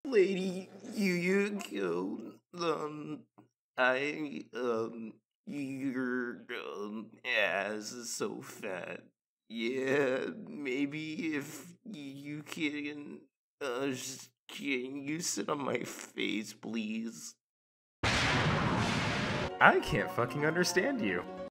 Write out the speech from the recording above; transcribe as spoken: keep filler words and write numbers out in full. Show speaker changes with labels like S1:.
S1: Lady Yuyucake, um, I, um, your, um, ass is so fat. Yeah, maybe if you can, uh, just, can you sit on my face, please?
S2: I can't fucking understand you.